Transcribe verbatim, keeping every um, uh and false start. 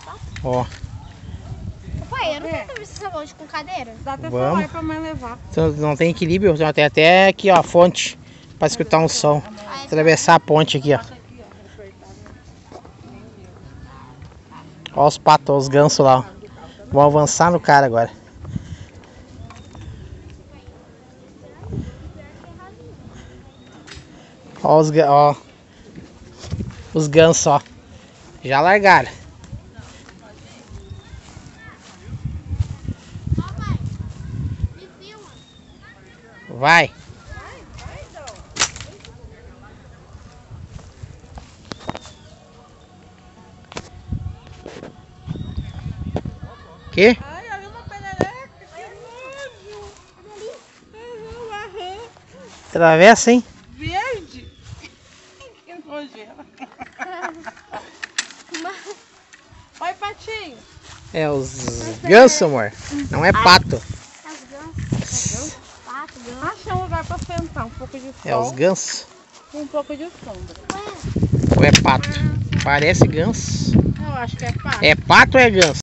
Ó. Pai, eu não quero ver essa hoje com cadeira. Dá até Vamos. celular pra mãe levar. Então, não tem equilíbrio, tem até aqui, ó, a fonte para escutar um som. Atravessar a ponte aqui, ó. Ó os patos, ó, os gansos lá, ó. Vão avançar no cara agora. Ó os, ga- ó, os gansos, ó. Já largaram. Vai. Que? Ai, olha uma perereca, que nojo. Uhum, aham. Travessa, hein? Verde. Que nojeira. Oi, patinho. É os gansos, amor. Não é pato. As gansos. Pato, ganso. Acha um lugar pra sentar, um pouco de sol. É os gansos. Com um pouco de sombra. Ou é pato? Parece ganso. Eu acho que é pato. É pato ou é ganso?